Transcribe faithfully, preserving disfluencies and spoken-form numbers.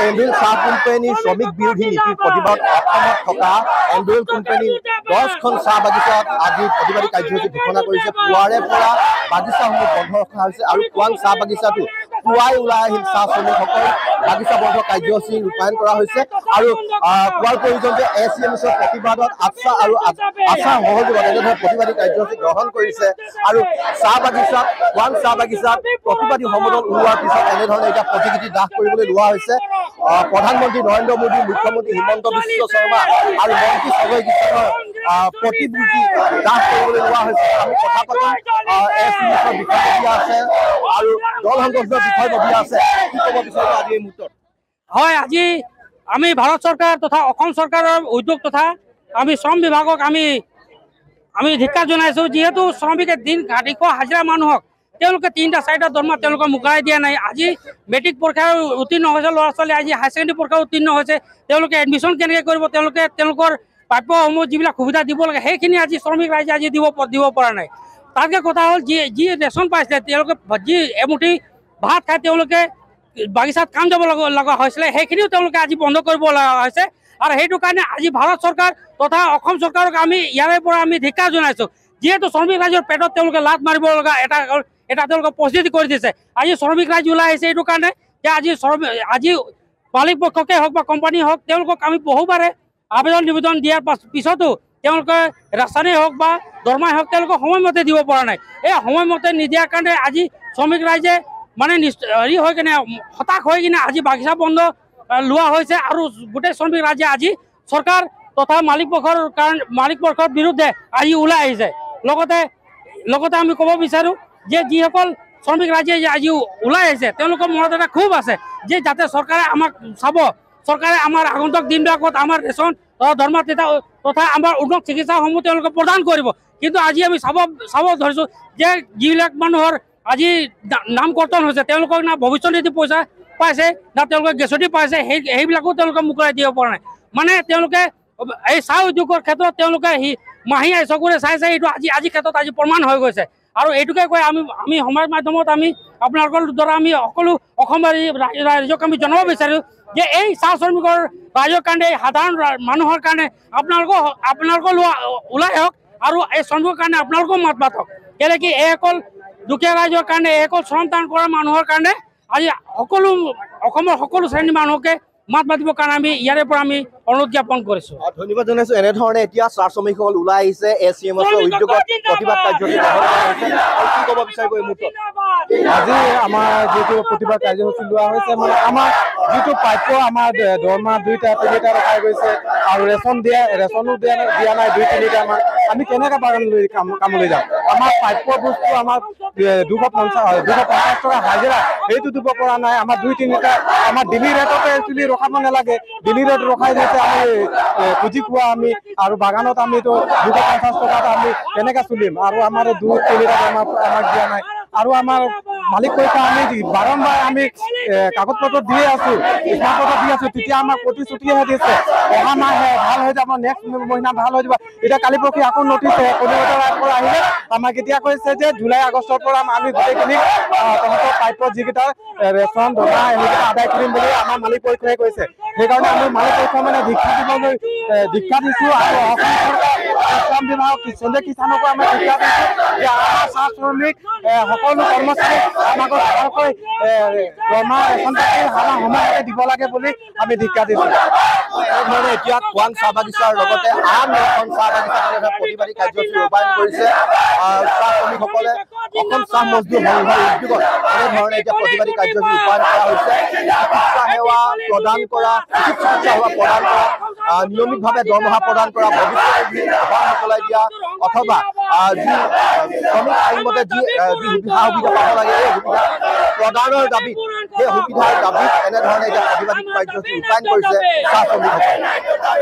Anvil চাহ কোম্পানীৰ শ্ৰমিক বিৰোধী নীতিৰ প্ৰতিবাদ অসমত থকা এনভিল কোম্পানীৰ দহখন চাহ বাগিচাত আজি প্ৰতিবাদী কাৰ্যসূচী ঘোষণা কৰিছে। পুৱাৰে পৰা বাগিচাসমূহ বন্ধ ৰখা হৈছে আৰু খোৱাং চাহ বাগিচাটো পুৱাই ওলাই আহিল চাহ শ্ৰমিকসকল বাগিচা বন্ধ কাৰ্যসূচী ৰূপায়ণ কৰা হৈছে আৰু কোৱাৰ প্ৰয়োজন যে এ চি এম এছৰ প্ৰতিবাদত আফচা আৰু আশা সহযোগত এনেধৰণে প্ৰতিবাদী কাৰ্যসূচী গ্ৰহণ কৰিছে আৰু চাহ বাগিচাত খোৱাং চাহ বাগিচাত প্ৰতিবাদী সমদল ওলোৱাৰ পিছত এনেধৰণে এতিয়া প্ৰতিকৃতি দাহ কৰিবলৈ লোৱা হৈছে। প্ৰধানমন্ত্ৰী নৰেন্দ্ৰ মোদী, মুখ্যমন্ত্ৰী হিমন্ত বিশ্ব শৰ্মা আৰু মন্ত্ৰী সজয় কিষাণৰ প্ৰতিমূৰ্তি দাহ কৰিবলৈ লোৱা হৈছে। আমি কথা পাতিম এ চি এম এছৰ বিষয়ববীয়া আছে আৰু দল সংগঠনৰ বিষয়ববীয়া আছে। কি ক'ব বিচাৰিব আজি এই মুহূৰ্তত? হয়, আজি আমি ভাৰত চৰকাৰ তথা অসম চৰকাৰৰ উদ্যোগ তথা আমি শ্ৰম বিভাগক আমি আমি ধিক্কাৰ জনাইছোঁ। যিহেতু শ্ৰমিকে দিন আঢ়ৈশ হাজিৰা মানুহক তেওঁলোকে তিনিটা চাৰিটা দৰমহা তেওঁলোকক মোকাৰাই দিয়া নাই। আজি মেট্ৰিক পৰীক্ষাৰ উত্তীৰ্ণ হৈছে ল'ৰা ছোৱালী, আজি হায়াৰ ছেকেণ্ডেৰী পৰীক্ষাৰ উত্তীৰ্ণ হৈছে, তেওঁলোকে এডমিশ্যন কেনেকৈ কৰিব, তেওঁলোকে তেওঁলোকৰ প্ৰাপ্যসমূহ যিবিলাক সুবিধা দিব লাগে সেইখিনি আজি শ্ৰমিক ৰাইজে আজি দিব দিব পৰা নাই। তাতকৈ কথা হ'ল যি যি ৰেচন পাইছিলে তেওঁলোকে যি এমুঠি ভাত খাই তেওঁলোকে বাগিচাত কাম যাব লগা হৈছিলে সেইখিনিও তেওঁলোকে আজি বন্ধ কৰিব লগা হৈছে। আৰু সেইটো কাৰণে আজি ভাৰত চৰকাৰ তথা অসম চৰকাৰক আমি ইয়াৰে পৰা আমি ধিক্কাৰ জনাইছোঁ। যিহেতু শ্ৰমিক ৰাইজৰ পেটত তেওঁলোকে লাত মাৰিব লগা এটা এটা তেওঁলোকে পৰিস্থিতি কৰি দিছে। আজি শ্ৰমিক ৰাইজ ওলাই আহিছে এইটো কাৰণে যে আজি শ্ৰমিক আজি মালিক পক্ষকে হওক বা কোম্পানী হওক তেওঁলোকক আমি বহুবাৰে আবেদন নিবেদন দিয়াৰ পিছতো তেওঁলোকে ৰাজধানী হওক বা দৰমহাই হওক তেওঁলোকক সময়মতে দিব পৰা নাই। এই সময়মতে নিদিয়াৰ কাৰণে আজি শ্ৰমিক ৰাইজে মানে হেৰি হৈ কিনে হতাশ হৈ কিনে আজি বাগিচা বন্ধ লোৱা হৈছে আৰু গোটেই শ্ৰমিক ৰাইজে আজি চৰকাৰ তথা মালিক পক্ষৰ কাৰণে মালিক পক্ষৰ বিৰুদ্ধে আজি ওলাই আহিছে। লগতে লগতে আমি ক'ব বিচাৰোঁ যে যিসকল শ্ৰমিক ৰাইজে আজি ওলাই আহিছে তেওঁলোকৰ মনত এটা ক্ষোভ আছে যে যাতে চৰকাৰে আমাক চাব, চৰকাৰে আমাৰ আগন্তুক দিনবিলাকত আমাৰ ৰেচন দৰমহা তথা আমাৰ উন্নত চিকিৎসাসমূহ তেওঁলোকে প্ৰদান কৰিব। কিন্তু আজি আমি চাব চাব ধৰিছোঁ যে যিবিলাক মানুহৰ আজি নাম কৰ্তন হৈছে তেওঁলোকক না ভৱিষ্যত নিধি পইচা পাইছে না তেওঁলোকে গেছটি পাইছে, সেই সেইবিলাকো তেওঁলোকে মোকৰাই দিব পৰা নাই। মানে তেওঁলোকে এই চাহ উদ্যোগৰ ক্ষেত্ৰত তেওঁলোকে সি মাহী চকুৰে চাই চাই এইটো আজি আজি ক্ষেত্ৰত আজি প্ৰমাণ হৈ গৈছে। আৰু এইটোকে কৈ আমি আমি সমাজ মাধ্যমত আমি আপোনালোকৰ দ্বাৰা আমি সকলো অসমবাসী ৰাইজক আমি জনাব বিচাৰোঁ যে এই চাহ শ্ৰমিকৰ ৰাইজৰ কাৰণে সাধাৰণ মানুহৰ কাৰণে আপোনালোকৰ আপোনালোকৰ ওলাই আহক আৰু এই শ্ৰমিকৰ কাৰণে আপোনালোকেও মাত মাতক। কেলৈ কি এই অকল দুখীয়া ৰাইজৰ কাৰণে এই অকল শ্ৰম দান কৰা মানুহৰ কাৰণে আজি সকলো অসমৰ সকলো শ্ৰেণীৰ মানুহকে মাত মাতিবৰ কাৰণে আমি ইয়াৰে পৰা আমি অনুৰোধ জ্ঞাপন কৰিছোঁ। ধন্যবাদ জনাইছোঁ। এনেধৰণে এতিয়া চাহ শ্ৰমিকসকল ওলাই আহিছে এ চি এম এছৰ উদ্যোগত প্ৰতিবাদ কাৰ্যসূচী গ্ৰহণ কৰা হৈছে। আৰু কি ক'ব বিচাৰিব এই মুহূৰ্তত? আজি আমাৰ যিটো প্ৰতিবাদ কাৰ্যসূচী লোৱা হৈছে মানে আমাৰ যিটো প্ৰাপ্য আমাৰ দৰমহা দুইটা তিনিটা ৰখাই গৈছে আৰু ৰেচন দিয়া ৰেচনো দিয়া দিয়া নাই দুই তিনিটামান, আমি কেনেকৈ বাগান লৈ কাম কামলৈ যাম? আমাৰ প্ৰাপ্য বস্তু আমাৰ দুশ পঞ্চাছ দুশ পঞ্চাছ টকা হাজিৰা সেইটো দিব পৰা নাই। আমাৰ দুই তিনিটা আমাৰ দিল্লী ৰেটতে একচুৱেলি ৰখাব নালাগে, দিল্লী ৰেট ৰখাই দিছে আমি পুঁজি খোৱা আমি আৰু বাগানত আমিতো দুশ পঞ্চাছ টকাত আমি কেনেকৈ চলিম? আৰু আমাৰ দুই তিনিটা আমাৰ আমাক দিয়া নাই আৰু আমাৰ মালিক পইচা আমি বাৰম্বাৰ আমি কাগজ পত্ৰ দিয়ে আছোঁ, স্মাৰক পত্ৰ দি আছোঁ, তেতিয়া আমাক প্ৰতিশ্ৰুতিহে দিছে অহা মাহে ভাল হৈ যাব, নেক্সট মহিনা ভাল হৈ যাব। এতিয়া কালি পৰহি আকৌ নটিছ কৰ্ডিনেটৰ পৰা আহিলে আমাক এতিয়া কৈছে যে জুলাই আগষ্টৰ পৰা আমি গোটেইখিনি তহঁতৰ প্ৰাপ্য যিকেইটা ৰেচন দৰমহা সেইকেইটা আদায় কৰিম বুলি আমাৰ মালিক পক্ষই কৈছে। সেইকাৰণে আমি মালিক পক্ষ মানে দীক্ষা দিবলৈ দীক্ষা দিছোঁ আৰু অসম চৰকাৰ শ্ৰম বিভাগ সঞ্জয় কিষাণকো আমি দীক্ষা দিছোঁ যে আমাৰ চাহ শ্ৰমিক সকলো কৰ্মচাৰী আমাক ভালকৈ দৰমহা ৰেচন পাতি আমাৰ সময়মতে দিব লাগে বুলি আমি দীক্ষা দিছোঁ। এনেধৰণে এতিয়া খোৱাং চাহ বাগিচাৰ লগতে আন এখন চাহ বাগিচাত প্ৰতিবাদী কাৰ্যসূচী ৰূপায়ণ কৰিছে চাহ শ্ৰমিকসকলে। অসম চাহ মজদুৰ সংঘৰ উদ্যোগত এনেধৰণে এতিয়া প্ৰতিবাদী কাৰ্যসূচী ৰূপায়ণ কৰা হৈছে। চিকিৎসা সেৱা প্ৰদান কৰা চিকিৎসা সেৱা প্ৰদান কৰা নিয়মিতভাৱে দৰমহা প্ৰদান কৰা, ভৱিষ্যত সকলাই দিয়া অথবা যি শ্ৰমিক আইনমতে যি যি সুবিধা সুবিধা পাব লাগে এই সুবিধা প্ৰদানৰ দাবীত সেই সুবিধাৰ দাবীত এনেধৰণে এতিয়া প্ৰতিবাদী কাৰ্যসূচী ৰূপায়ণ কৰিছে চাহ শ্ৰমিকসকলে।